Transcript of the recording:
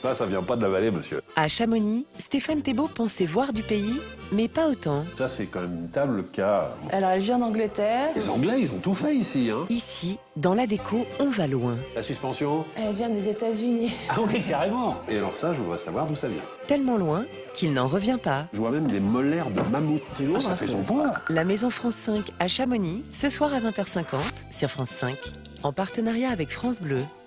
Ça vient pas de la vallée, monsieur. À Chamonix, Stéphane Thébault pensait voir du pays, mais pas autant. Ça, c'est quand même une table qui a... Alors, elle vit en Angleterre. Les Anglais, ils ont tout fait ici, hein. Ici, dans la déco, on va loin. La suspension? Elle vient des États-Unis. Ah oui, carrément. Et alors ça, je voudrais savoir d'où ça vient. Tellement loin qu'il n'en revient pas. Je vois même des molaires de mammouth. C'est lourd, ça fait son poids. La Maison France 5 à Chamonix, ce soir à 20h50 sur France 5, en partenariat avec France Bleu.